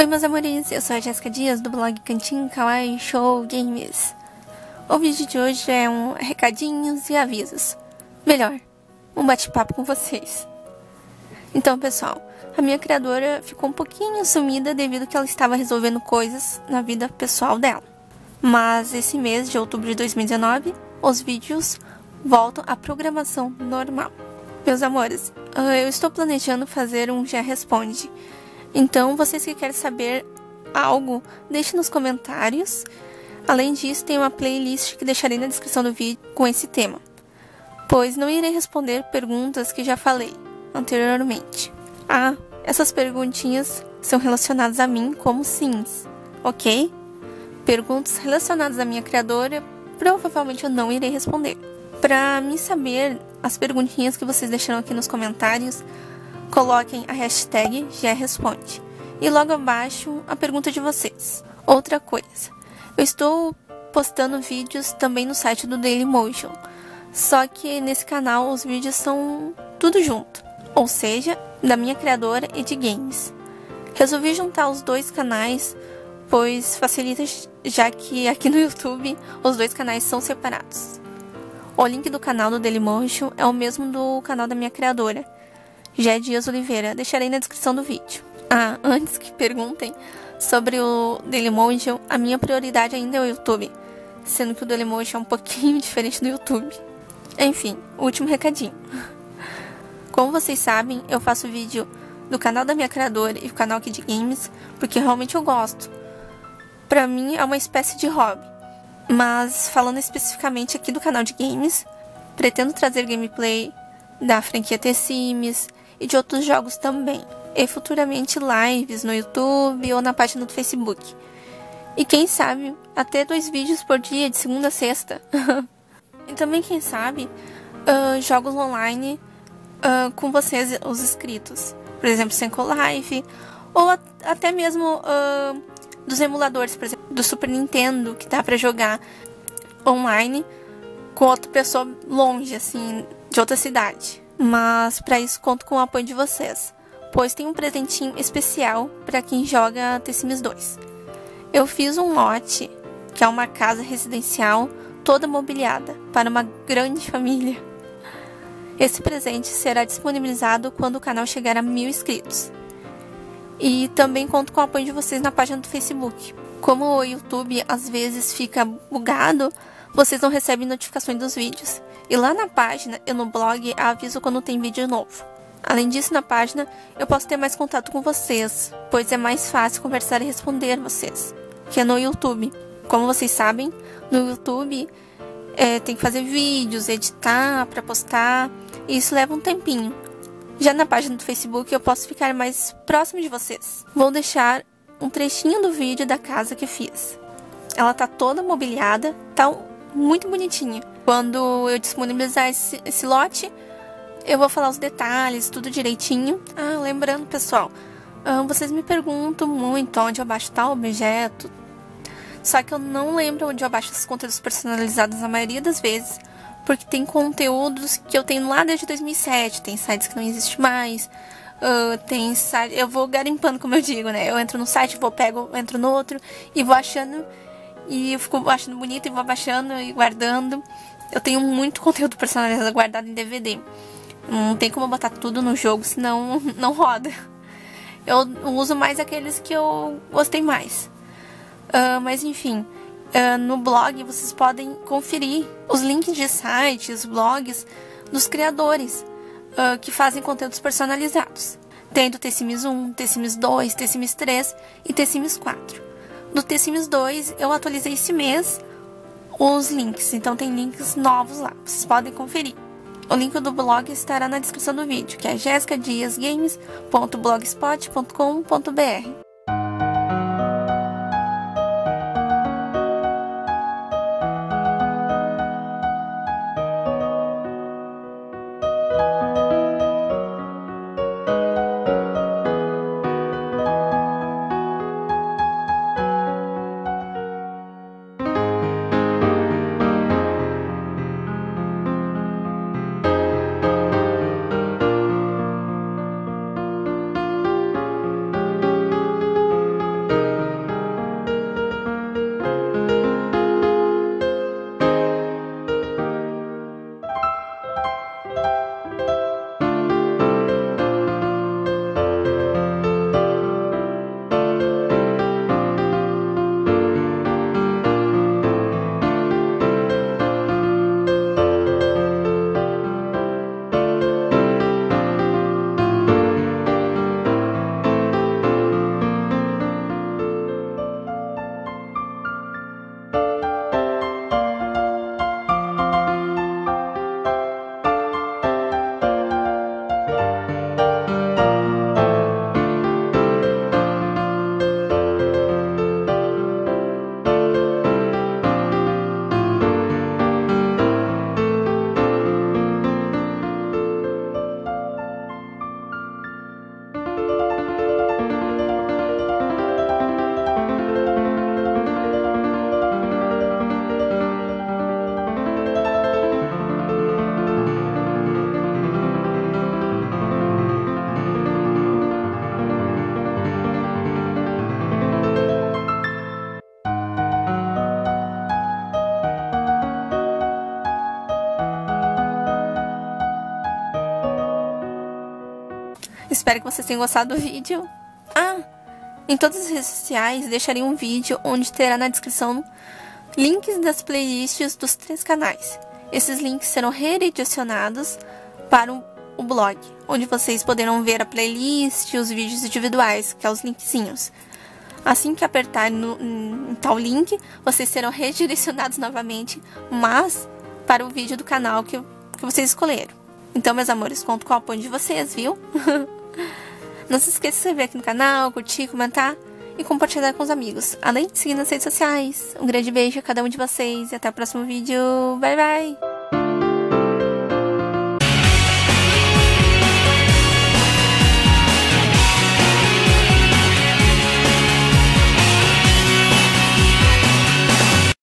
Oi meus amores, eu sou a Jéssica Dias do blog Cantinho Kawaii Show Games. O vídeo de hoje é um recadinhos e avisos. Melhor, um bate-papo com vocês. Então pessoal, a minha criadora ficou um pouquinho sumida devido que ela estava resolvendo coisas na vida pessoal dela. Mas esse mês de outubro de 2019, os vídeos voltam à programação normal. Meus amores, eu estou planejando fazer um Já Responde. Então, vocês que querem saber algo, deixe nos comentários. Além disso, tem uma playlist que deixarei na descrição do vídeo com esse tema, pois não irei responder perguntas que já falei anteriormente. Essas perguntinhas são relacionadas a mim como sims, ok? Perguntas relacionadas à minha criadora, provavelmente eu não irei responder. Para mim saber as perguntinhas que vocês deixaram aqui nos comentários, coloquem a hashtag JaResponde e logo abaixo a pergunta de vocês. Outra coisa, eu estou postando vídeos também no site do Dailymotion, só que nesse canal os vídeos são tudo junto, ou seja, da minha criadora e de games. Resolvi juntar os dois canais, pois facilita, já que aqui no YouTube os dois canais são separados. O link do canal do Dailymotion é o mesmo do canal da minha criadora, Jé Dias Oliveira, deixarei na descrição do vídeo. Antes que perguntem sobre o Dailymotion, a minha prioridade ainda é o YouTube, sendo que o Dailymotion é um pouquinho diferente do YouTube. Enfim, último recadinho. Como vocês sabem, eu faço vídeo do canal da minha criadora e do canal aqui de games, porque realmente eu gosto. Pra mim é uma espécie de hobby. Mas falando especificamente aqui do canal de games, pretendo trazer gameplay da franquia The Sims e de outros jogos também, e futuramente lives no YouTube ou na página do Facebook. E quem sabe, até 2 vídeos por dia, de segunda a sexta. E também, quem sabe, jogos online com vocês, os inscritos. Por exemplo, Senko Live, ou até mesmo dos emuladores, por exemplo, do Super Nintendo, que dá pra jogar online com outra pessoa longe, assim, de outra cidade. Mas para isso conto com o apoio de vocês, pois tem um presentinho especial para quem joga The Sims 2. Eu fiz um lote, que é uma casa residencial toda mobiliada para uma grande família. Esse presente será disponibilizado quando o canal chegar a 1000 inscritos. E também conto com o apoio de vocês na página do Facebook. Como o YouTube às vezes fica bugado, vocês não recebem notificações dos vídeos. E lá na página e no blog aviso quando tem vídeo novo. Além disso, na página eu posso ter mais contato com vocês, pois é mais fácil conversar e responder vocês, que é no YouTube. Como vocês sabem, no YouTube tem que fazer vídeos, editar para postar, e isso leva um tempinho. Já na página do Facebook eu posso ficar mais próximo de vocês. Vou deixar um trechinho do vídeo da casa que fiz. Ela tá toda mobiliada, tá muito bonitinha. Quando eu disponibilizar esse lote, eu vou falar os detalhes, tudo direitinho. Lembrando, pessoal, vocês me perguntam muito onde eu baixo tal objeto, só que eu não lembro onde eu baixo esses conteúdos personalizados na maioria das vezes, porque tem conteúdos que eu tenho lá desde 2007, tem sites que não existem mais, tem site, eu vou garimpando, como eu digo, né? Eu entro no site, entro no outro e vou achando, e eu fico achando bonito e vou baixando e guardando. Eu tenho muito conteúdo personalizado guardado em DVD. Não tem como botar tudo no jogo, senão não roda. Eu uso mais aqueles que eu gostei mais. Mas enfim, no blog vocês podem conferir os links de sites, blogs dos criadores que fazem conteúdos personalizados. Tem do The Sims 1, The Sims 2, The Sims 3 e The Sims 4. Do The Sims 2 eu atualizei esse mês os links, então tem links novos lá, vocês podem conferir. O link do blog estará na descrição do vídeo, que é jessicadiasgames.blogspot.com.br. espero que vocês tenham gostado do vídeo. Em todas as redes sociais deixarei um vídeo onde terá na descrição links das playlists dos 3 canais. Esses links serão redirecionados para o blog, onde vocês poderão ver a playlist e os vídeos individuais, que é os linkzinhos. Assim que apertar em tal link, vocês serão redirecionados novamente, mas para o vídeo do canal que vocês escolheram. Então, meus amores, conto com o apoio de vocês, viu? Não se esqueça de se inscrever aqui no canal, curtir, comentar e compartilhar com os amigos. Além de seguir nas redes sociais. Um grande beijo a cada um de vocês e até o próximo vídeo. Bye, bye!